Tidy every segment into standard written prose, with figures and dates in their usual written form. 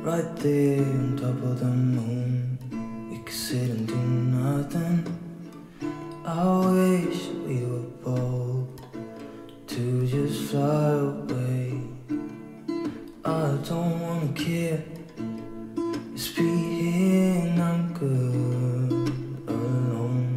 right there on top of the moon. We could sit and do nothing. I wish we were bold to just fly away. I don't wanna care, just be here and I'm good alone.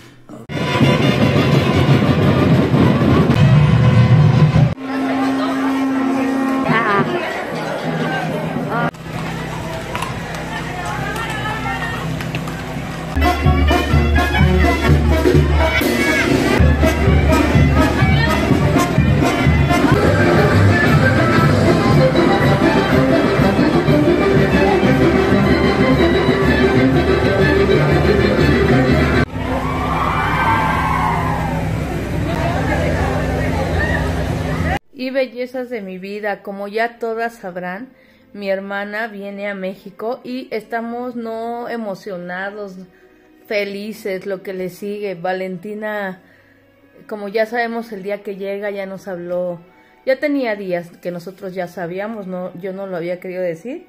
Y bellezas de mi vida, como ya todas sabrán, mi hermana viene a México y estamos no emocionados, felices, lo que le sigue. Valentina, como ya sabemos, el día que llega ya nos habló, ya tenía días que nosotros ya sabíamos, no, yo no lo había querido decir,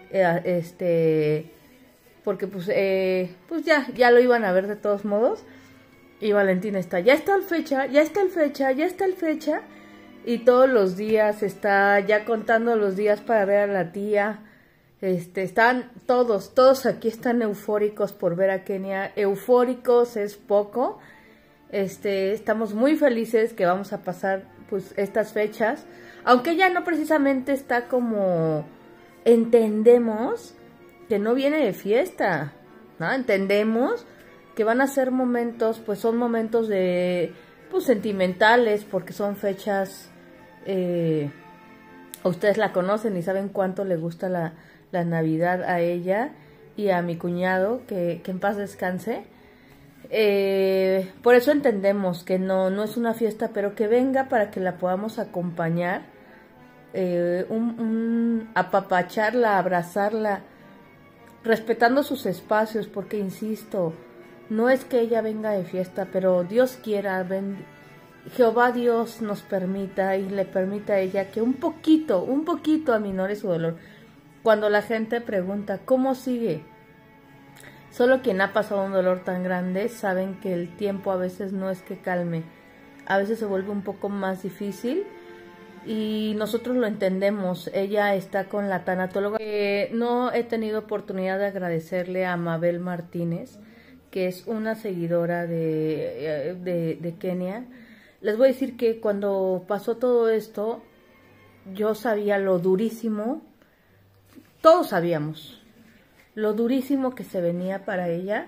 porque pues ya lo iban a ver de todos modos. Y Valentina ya está el fecha, ya está el fecha, ya está el fecha. Y todos los días está ya contando los días para ver a la tía. Están todos aquí están eufóricos por ver a Kenia. Eufóricos es poco. Estamos muy felices que vamos a pasar pues estas fechas. Aunque ella no precisamente está como... Entendemos que no viene de fiesta, ¿no? Entendemos que van a ser momentos, pues son momentos de... pues sentimentales, porque son fechas... ustedes la conocen y saben cuánto le gusta la Navidad a ella y a mi cuñado, que en paz descanse. Por eso entendemos que no es una fiesta, pero que venga para que la podamos acompañar, apapacharla, abrazarla, respetando sus espacios, porque insisto, no es que ella venga de fiesta, pero Dios quiera, Jehová Dios nos permita y le permita a ella que un poquito aminore su dolor. Cuando la gente pregunta, ¿cómo sigue? Solo quien ha pasado un dolor tan grande saben que el tiempo a veces no es que calme. A veces se vuelve un poco más difícil y nosotros lo entendemos. Ella está con la tanatóloga. No he tenido oportunidad de agradecerle a Mabel Martínez, que es una seguidora de Kenia. Les voy a decir que cuando pasó todo esto, yo sabía lo durísimo, todos sabíamos, lo durísimo que se venía para ella.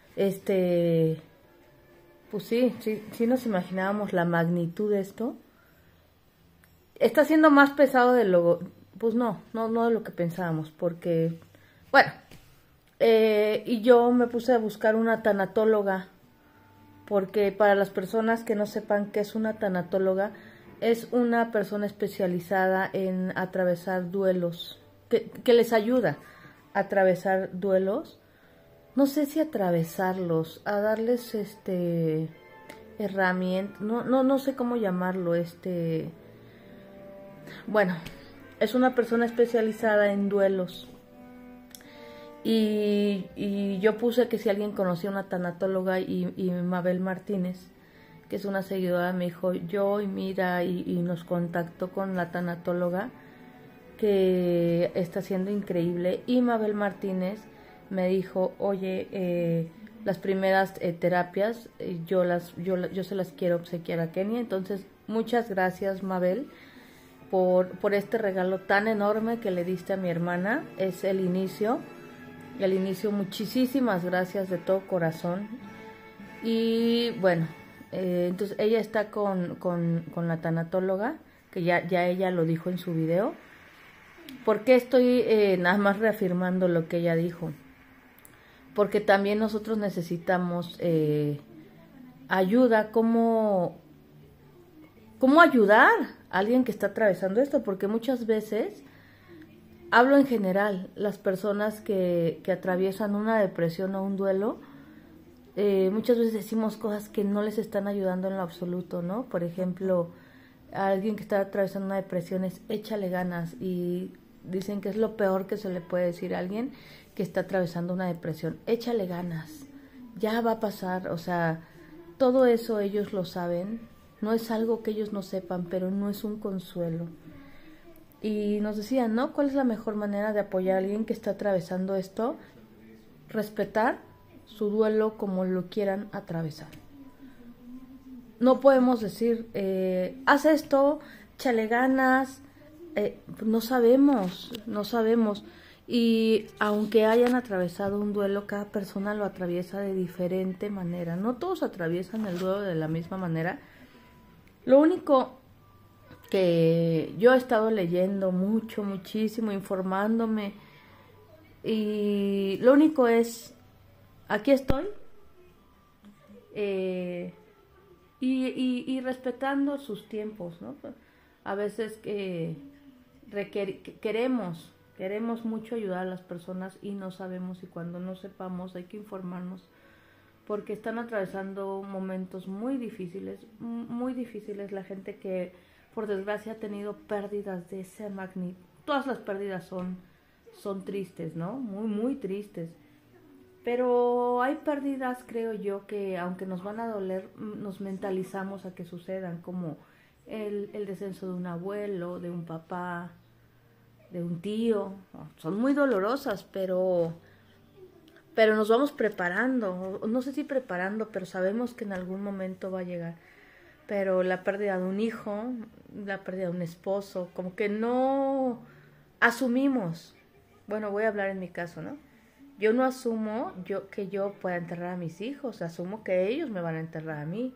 Pues sí nos imaginábamos la magnitud de esto. Está siendo más pesado de lo, pues no de lo que pensábamos, porque, bueno, y yo me puse a buscar una tanatóloga, porque para las personas que no sepan qué es una tanatóloga, es una persona especializada en atravesar duelos, que les ayuda a atravesar duelos, no sé si atravesarlos, a darles herramientas, no sé cómo llamarlo, bueno, es una persona especializada en duelos. Y yo puse que si alguien conocía una tanatóloga y Mabel Martínez, que es una seguidora, me dijo yo y mira, y nos contactó con la tanatóloga, que está siendo increíble. Y Mabel Martínez me dijo, oye, las primeras terapias yo se las quiero obsequiar a Kenia. Entonces muchas gracias, Mabel, por este regalo tan enorme que le diste a mi hermana. Es el inicio. Y al inicio, muchísimas gracias de todo corazón. Y bueno, entonces ella está con la tanatóloga, que ya ella lo dijo en su video. ¿Por qué estoy nada más reafirmando lo que ella dijo? Porque también nosotros necesitamos ayuda. ¿Cómo ayudar a alguien que está atravesando esto? Porque muchas veces... Hablo en general, las personas que atraviesan una depresión o un duelo, muchas veces decimos cosas que no les están ayudando en lo absoluto, ¿no? Por ejemplo, a alguien que está atravesando una depresión es échale ganas, y dicen que es lo peor que se le puede decir a alguien que está atravesando una depresión. Échale ganas, ya va a pasar, o sea, todo eso ellos lo saben, no es algo que ellos no sepan, pero no es un consuelo. Y nos decían, ¿no? ¿Cuál es la mejor manera de apoyar a alguien que está atravesando esto? Respetar su duelo como lo quieran atravesar. No podemos decir, haz esto, échale ganas, no sabemos. Y aunque hayan atravesado un duelo, cada persona lo atraviesa de diferente manera. No todos atraviesan el duelo de la misma manera. Lo único que yo he estado leyendo muchísimo, informándome, y lo único es, aquí estoy, y respetando sus tiempos, ¿no? A veces queremos mucho ayudar a las personas y no sabemos, y cuando no sepamos hay que informarnos, porque están atravesando momentos muy difíciles, la gente que por desgracia ha tenido pérdidas de esa magnitud. Todas las pérdidas son tristes, ¿no? Muy tristes. Pero hay pérdidas, creo yo, que aunque nos van a doler, nos mentalizamos a que sucedan, como el descenso de un abuelo, de un papá, de un tío. Son muy dolorosas, pero nos vamos preparando. No sé si preparando, pero sabemos que en algún momento va a llegar. Pero la pérdida de un hijo, la pérdida de un esposo, como que no asumimos. Bueno, voy a hablar en mi caso, ¿no? Yo no asumo que yo pueda enterrar a mis hijos, asumo que ellos me van a enterrar a mí.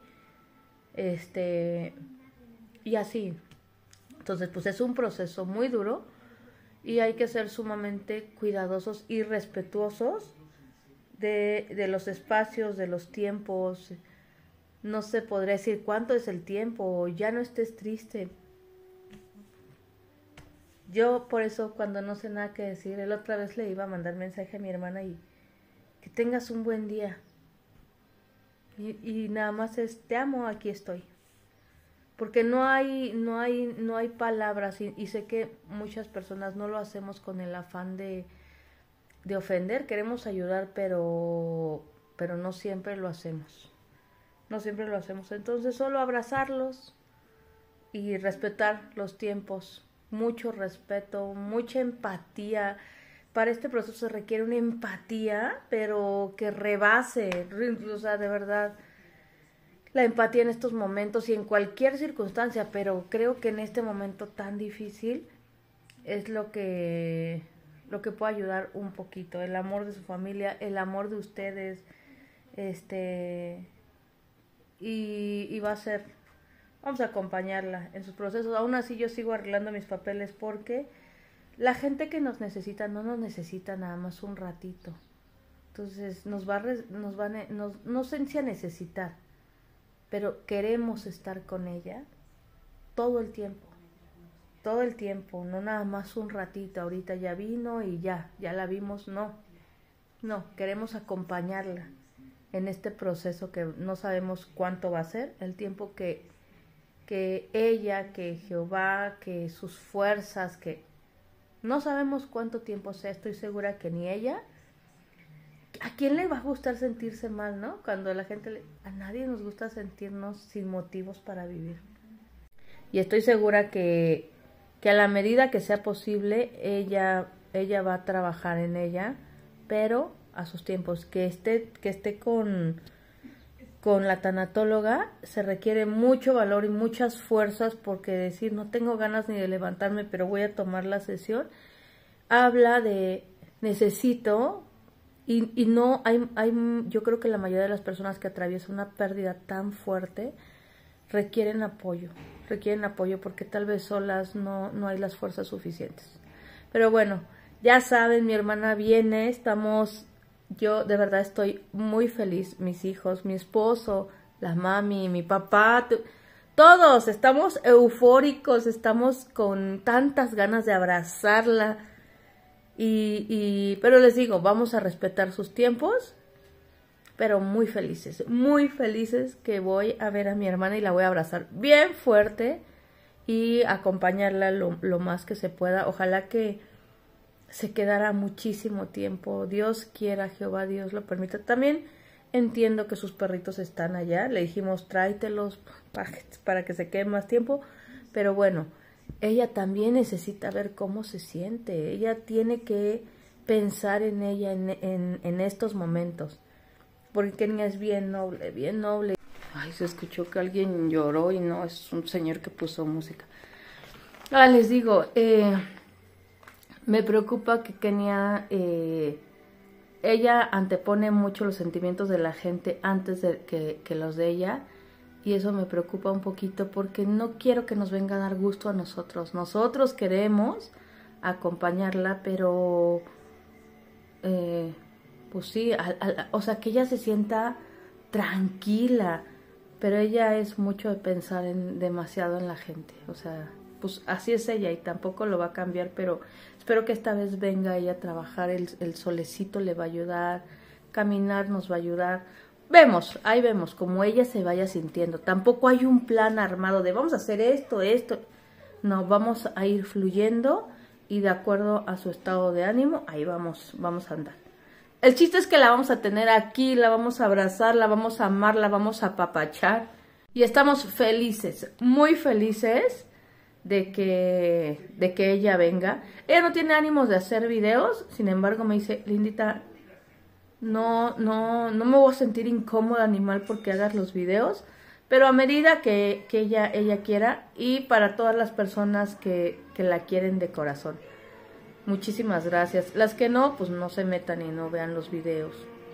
Y así. Entonces, pues es un proceso muy duro y hay que ser sumamente cuidadosos y respetuosos de los espacios, de los tiempos. No se podría decir cuánto es el tiempo, ya no estés triste. Yo por eso cuando no sé nada que decir, la otra vez le iba a mandar mensaje a mi hermana y que tengas un buen día. Y nada más es, te amo, aquí estoy. Porque no hay palabras y sé que muchas personas no lo hacemos con el afán de ofender, queremos ayudar, pero no siempre lo hacemos. No siempre lo hacemos. Entonces solo abrazarlos y respetar los tiempos. Mucho respeto, mucha empatía. Para este proceso se requiere una empatía, pero que rebase, o sea, de verdad, la empatía en estos momentos y en cualquier circunstancia, pero creo que en este momento tan difícil es lo que puede ayudar un poquito. El amor de su familia, el amor de ustedes, y va a ser, vamos a acompañarla en sus procesos. Aún así yo sigo arreglando mis papeles porque la gente que nos necesita no nos necesita nada más un ratito. Entonces no sé si a necesitar, pero queremos estar con ella todo el tiempo, no nada más un ratito. Ahorita ya vino y ya la vimos, no, queremos acompañarla en este proceso que no sabemos cuánto va a ser, el tiempo que ella, que Jehová, que sus fuerzas, que no sabemos cuánto tiempo sea. Estoy segura que ni ella. ¿A quién le va a gustar sentirse mal, no? Cuando la gente a nadie nos gusta sentirnos sin motivos para vivir. Y estoy segura que a la medida que sea posible, ella va a trabajar en ella, pero a sus tiempos. Que esté con la tanatóloga se requiere mucho valor y muchas fuerzas, porque decir no tengo ganas ni de levantarme, pero voy a tomar la sesión, habla de necesito. Y no yo creo que la mayoría de las personas que atraviesan una pérdida tan fuerte requieren apoyo porque tal vez solas no hay las fuerzas suficientes. Pero bueno, ya saben, mi hermana viene, yo de verdad estoy muy feliz, mis hijos, mi esposo, la mami, mi papá, todos estamos eufóricos, estamos con tantas ganas de abrazarla. Pero les digo, vamos a respetar sus tiempos, pero muy felices que voy a ver a mi hermana y la voy a abrazar bien fuerte y acompañarla lo más que se pueda. Ojalá que se quedará muchísimo tiempo. Dios quiera, Jehová Dios lo permita. También entiendo que sus perritos están allá. Le dijimos tráetelos para que se quede más tiempo. Pero bueno, ella también necesita ver cómo se siente. Ella tiene que pensar en ella en estos momentos. Porque Kenia es bien noble, bien noble. Ay, se escuchó que alguien lloró y no, es un señor que puso música. Les digo, me preocupa que Kenia, ella antepone mucho los sentimientos de la gente antes de que los de ella. Y eso me preocupa un poquito porque no quiero que nos venga a dar gusto a nosotros. Nosotros queremos acompañarla, pero pues sí, o sea, que ella se sienta tranquila. Pero ella es mucho de pensar demasiado en la gente. O sea, pues así es ella y tampoco lo va a cambiar, pero espero que esta vez venga ella a trabajar. El solecito le va a ayudar, caminar nos va a ayudar. Ahí vemos, como ella se vaya sintiendo. Tampoco hay un plan armado de vamos a hacer esto. No, vamos a ir fluyendo y de acuerdo a su estado de ánimo, ahí vamos a andar. El chiste es que la vamos a tener aquí, la vamos a abrazar, la vamos a amar, la vamos a apapachar. Y estamos felices, muy felices de que ella venga. Ella no tiene ánimos de hacer videos, sin embargo me dice, Lindita, no me voy a sentir incómoda ni mal porque hagas los videos, pero a medida que ella quiera y para todas las personas que la quieren de corazón. Muchísimas gracias. Las que no, pues no se metan y no vean los videos.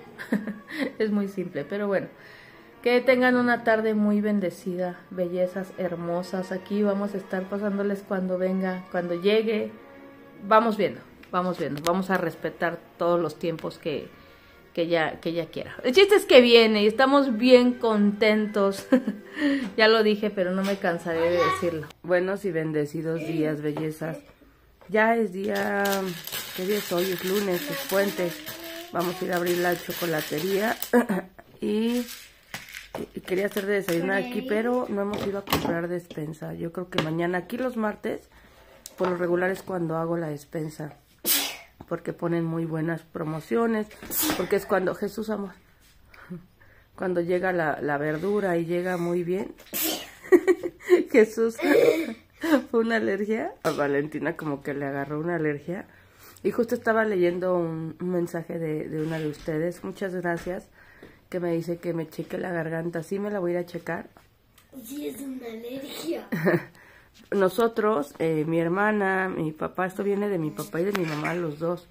Es muy simple, pero bueno. Que tengan una tarde muy bendecida, bellezas hermosas. Aquí vamos a estar pasándoles cuando venga, cuando llegue. Vamos viendo. Vamos a respetar todos los tiempos que ella quiera. El chiste es que viene y estamos bien contentos. Ya lo dije, pero no me cansaré de decirlo. Buenos y bendecidos días, bellezas. Ya es día, ¿qué día es hoy? Es lunes, es puente. Vamos a ir a abrir la chocolatería. y quería hacer de desayunar aquí, pero no hemos ido a comprar despensa. Yo creo que mañana, aquí los martes, por lo regular es cuando hago la despensa. Porque ponen muy buenas promociones. Porque es cuando, Jesús, amor, cuando llega la verdura y llega muy bien. Jesús... Fue una alergia. A Valentina como que le agarró una alergia. Y justo estaba leyendo un mensaje de una de ustedes. Muchas gracias. Que me dice que me cheque la garganta. Sí, me la voy a ir a checar. Sí, es una alergia. Nosotros, mi hermana, mi papá, esto viene de mi papá y de mi mamá, los dos.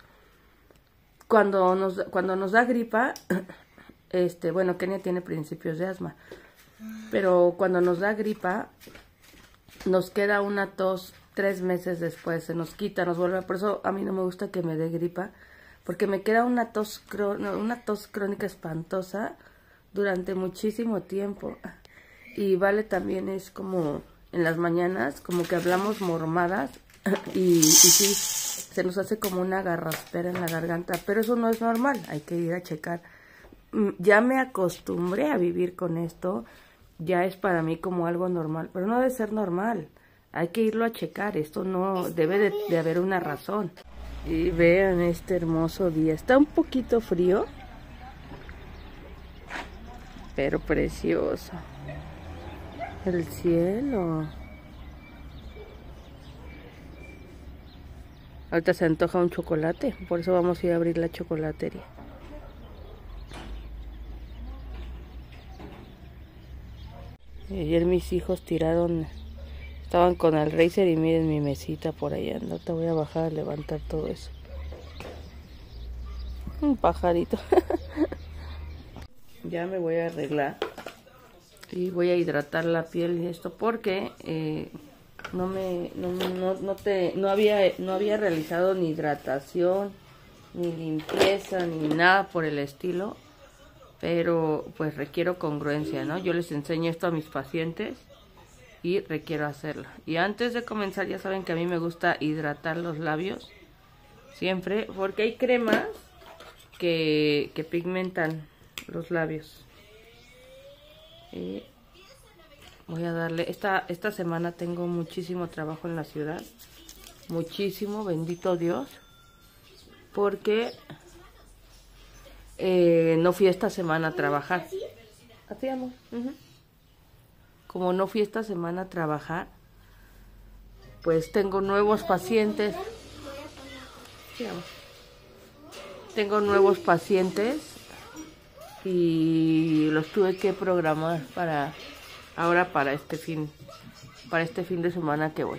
Cuando nos da gripa, bueno, Kenia tiene principios de asma. Pero cuando nos da gripa... Nos queda una tos 3 meses después, se nos quita, nos vuelve. Por eso a mí no me gusta que me dé gripa, porque me queda una tos crónica espantosa durante muchísimo tiempo. Y Vale también es como en las mañanas, como que hablamos mormadas y sí, se nos hace como una garraspera en la garganta, pero eso no es normal, hay que ir a checar. Ya me acostumbré a vivir con esto. Ya es para mí como algo normal, pero no debe ser normal. Hay que irlo a checar, esto no debe de haber una razón. Y vean este hermoso día, está un poquito frío, pero precioso. El cielo. Ahorita se antoja un chocolate, por eso vamos a ir a abrir la chocolatería. Ayer mis hijos estaban con el Racer y miren mi mesita por allá. No te voy a bajar a levantar todo eso. Un pajarito. Ya me voy a arreglar y voy a hidratar la piel y esto porque no había realizado ni hidratación, ni limpieza, ni nada por el estilo. Pero pues requiero congruencia, ¿no? Yo les enseño esto a mis pacientes y requiero hacerlo. Y antes de comenzar ya saben que a mí me gusta hidratar los labios siempre, porque hay cremas que pigmentan los labios. Y voy a darle, esta semana tengo muchísimo trabajo en la ciudad, muchísimo, bendito Dios. porque no fui esta semana a trabajar. Así, amor. Como no fui esta semana a trabajar, pues tengo nuevos pacientes. Sí, amor. Tengo nuevos pacientes y los tuve que programar para este fin de semana que voy.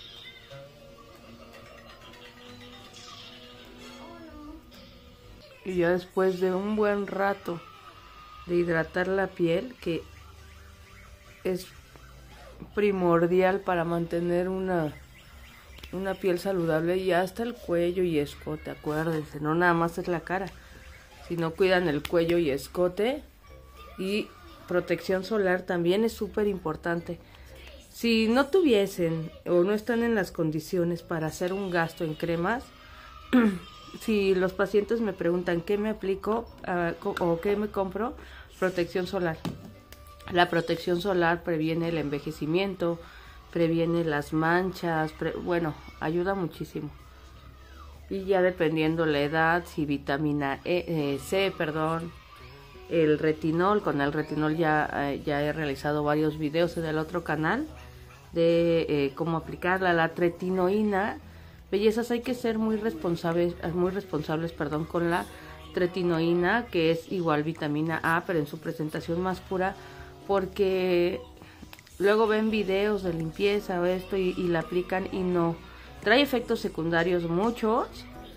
Y ya después de un buen rato de hidratar la piel, que es primordial para mantener una piel saludable, y hasta el cuello y escote, acuérdense, no nada más es la cara, sino cuidan el cuello y escote. Y protección solar también es súper importante. Si no tuviesen o no están en las condiciones para hacer un gasto en cremas, si los pacientes me preguntan qué me aplico o qué me compro, protección solar. La protección solar previene el envejecimiento, previene las manchas, bueno, ayuda muchísimo. Y ya dependiendo la edad, si vitamina C, el retinol, con el retinol ya he realizado varios videos en el otro canal de cómo aplicarla. La tretinoína, bellezas, hay que ser muy responsables con la tretinoína, que es igual vitamina A, pero en su presentación más pura, porque luego ven videos de limpieza o esto y la aplican y no. Trae efectos secundarios muchos.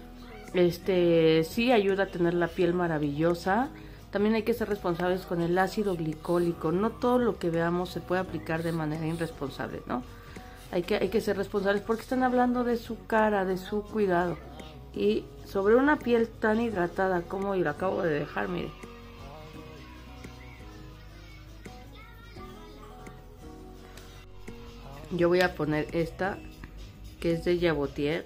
Sí ayuda a tener la piel maravillosa. También hay que ser responsables con el ácido glicólico. No todo lo que veamos se puede aplicar de manera irresponsable, ¿no? Hay que ser responsables porque están hablando de su cara, de su cuidado. Y sobre una piel tan hidratada como la acabo de dejar, mire. Yo voy a poner esta, que es de Jabotier.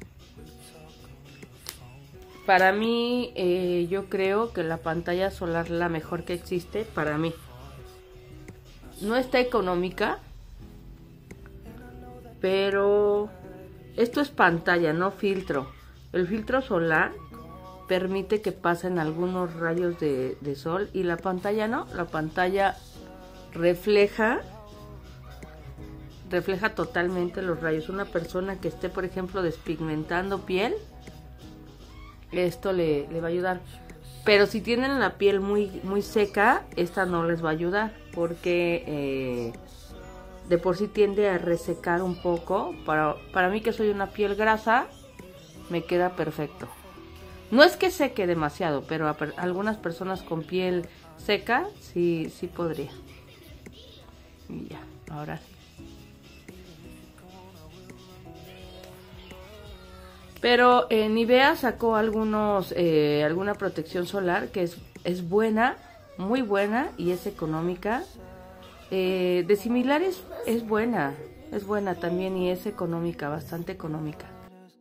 Para mí, yo creo que la pantalla solar la mejor que existe para mí. No está económica, pero esto es pantalla, no filtro. El filtro solar permite que pasen algunos rayos de sol y la pantalla no. La pantalla refleja totalmente los rayos. Una persona que esté, por ejemplo, despigmentando piel, esto le va a ayudar. Pero si tienen la piel muy seca, esta no les va a ayudar, porque de por sí tiende a resecar un poco. Para mí, que soy una piel grasa, me queda perfecto. No es que seque demasiado, pero a algunas personas con piel seca sí podría. Y ya, ahora sí. Pero Nivea sacó alguna protección solar que es buena, muy buena, y es económica. De similares es buena también, y es económica, bastante económica.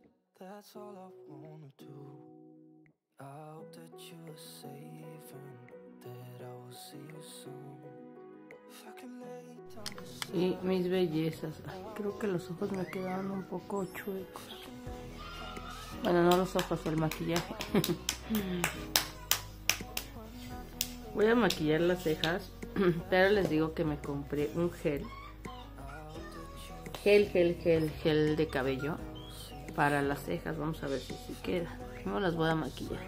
Y mis bellezas, ay, creo que los ojos me quedaron un poco chuecos. Bueno, no los ojos, el maquillaje. Voy a maquillar las cejas, pero les digo que me compré un gel de cabello para las cejas. Vamos a ver si queda. Primero las voy a maquillar.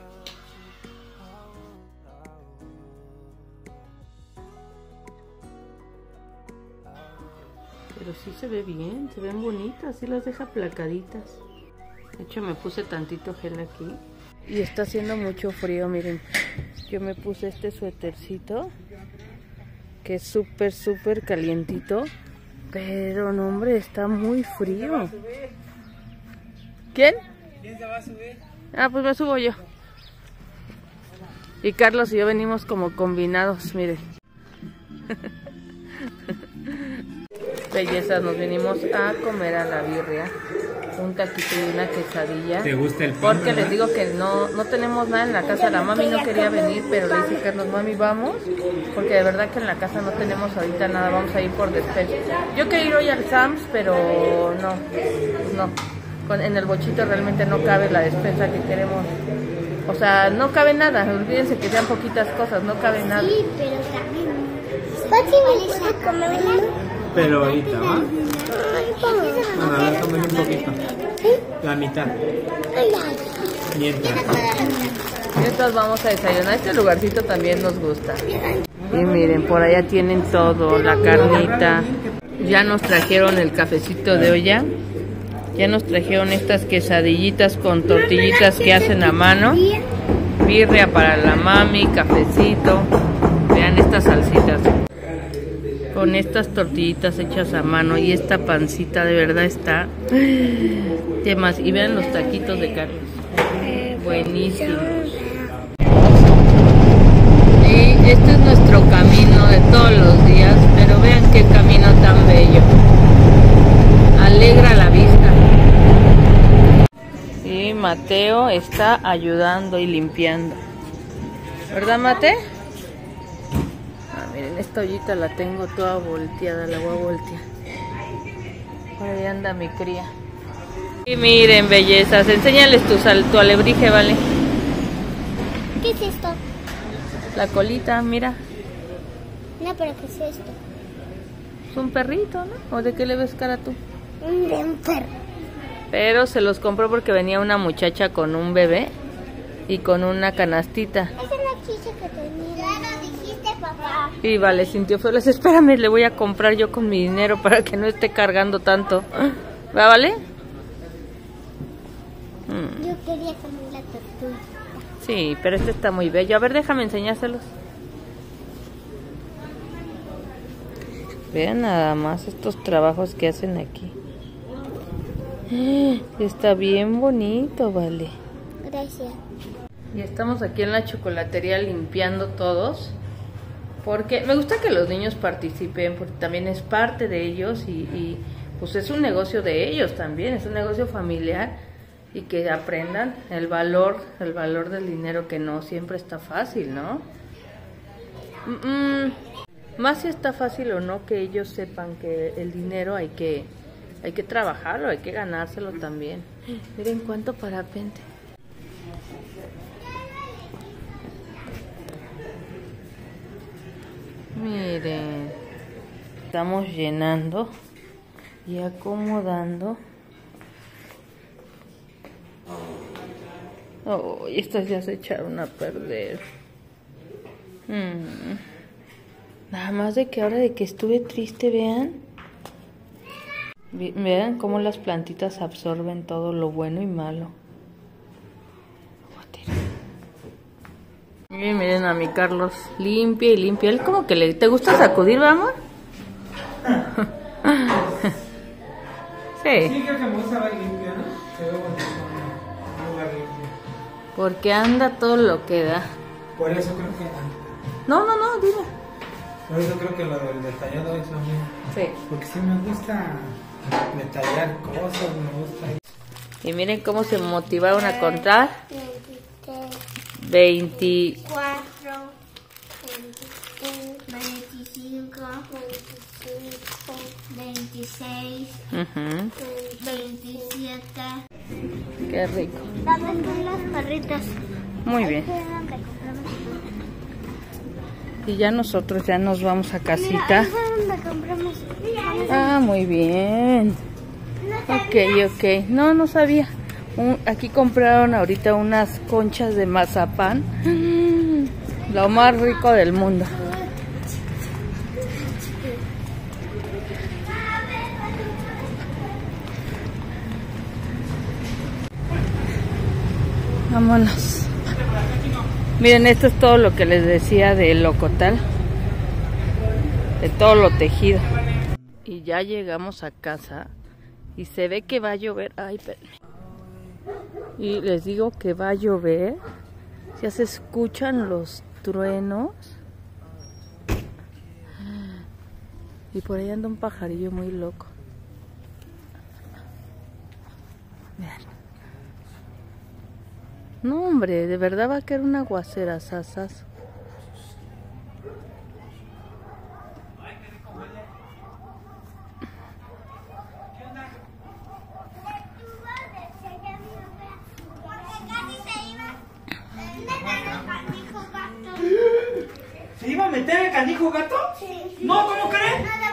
Pero sí se ve bien, se ven bonitas, sí las deja placaditas. De hecho, me puse tantito gel aquí y está haciendo mucho frío. Miren, yo me puse este suétercito que es súper calientito, pero no, hombre, está muy frío. ¿Quién? ¿Quién se va a subir? Ah, pues me subo yo. Y Carlos y yo venimos como combinados, miren. Belleza, nos venimos a comer a la birria, un taquito y una quesadilla. ¿Te gusta el pan? Porque les digo que no tenemos nada en la casa. La mami no quería venir, pero le dije, Carlos, mami, vamos, porque de verdad que en la casa no tenemos ahorita nada. Vamos a ir por despensa. Yo quería ir hoy al Sam's, pero no. En el bochito realmente no cabe la despensa que queremos. O sea, no cabe nada. Olvídense que sean poquitas cosas, no cabe nada. Sí, pero también. ¿Papi, puedo comer? Pero ahorita, ¿va? Bueno, a ver, comer un poquito. La mitad. Mientras. Mientras vamos a desayunar. Este lugarcito también nos gusta. Y miren, por allá tienen todo, la carnita. Ya nos trajeron el cafecito de olla. Ya nos trajeron estas quesadillitas con tortillitas que hacen a mano. Birria para la mami, cafecito. Vean estas salsitas. Con estas tortillitas hechas a mano y esta pancita de verdad está. ¿Qué más? Y vean los taquitos de carne. Buenísimos. Y este es nuestro camino de todos los días, pero vean qué camino tan bello. Alegra la vista. Y Mateo está ayudando y limpiando. ¿Verdad, Mate? Miren, esta ollita la tengo toda volteada, la voy a voltear. Por ahí anda mi cría. Y miren, bellezas, enséñales tu alebrije, ¿vale? ¿Qué es esto? La colita, mira. No, pero ¿qué es esto? Es un perrito, ¿no? ¿O de qué le ves cara tú? De un perro. Pero se los compró porque venía una muchacha con un bebé y con una canastita. Esa es la chicha que tenía. Ya lo dijiste, papá. Y vale, sintió feo. Les espérame, le voy a comprar yo con mi dinero para que no esté cargando tanto. ¿Va, vale? Yo quería comer la tortuga. Sí, pero este está muy bello. A ver, déjame enseñárselos. Vean nada más estos trabajos que hacen aquí. Está bien bonito, vale. Gracias. Y estamos aquí en la chocolatería limpiando todos. Porque me gusta que los niños participen, porque también es parte de ellos y pues es un negocio de ellos también, es un negocio familiar y que aprendan el valor del dinero, que no siempre está fácil, ¿no? Más si está fácil o no, que ellos sepan que el dinero hay que trabajarlo, hay que ganárselo también. Miren cuánto parapente. Miren, estamos llenando y acomodando. Oh, y estas ya se echaron a perder. Nada más de que ahora de que estuve triste, vean. Vean cómo las plantitas absorben todo lo bueno y malo. Y miren a mi Carlos, limpia y limpia. Él como que te gusta sacudir, ¿vamos? Sí. Sí, creo que me gusta ver limpio, ¿no? Se ve bonito, un lugar limpio. Porque anda todo lo que da. Por eso creo que... No, dime. Por eso creo que lo del detallado es lo mío. Sí. Porque sí me gusta detallar cosas, me gusta... Y miren cómo se motivaron a contar. 23, 24, 25, 26, 27. Qué rico. Dame con las perritas. Muy bien. Y ya nosotros ya nos vamos a casita. Ah, muy bien. Ok. No sabía. Aquí compraron ahorita unas conchas de mazapán. Lo más rico del mundo. Vámonos. Miren, esto es todo lo que les decía del locotal. De todo lo tejido. Y ya llegamos a casa. Y se ve que va a llover. Ay, espérenme. Y les digo que va a llover. Ya se escuchan los truenos. Y por ahí anda un pajarillo muy loco. Vean. No, hombre, de verdad va a caer un aguacera, sasas. ¿Se iba a meter el canijo gato? Sí. No, ¿cómo crees?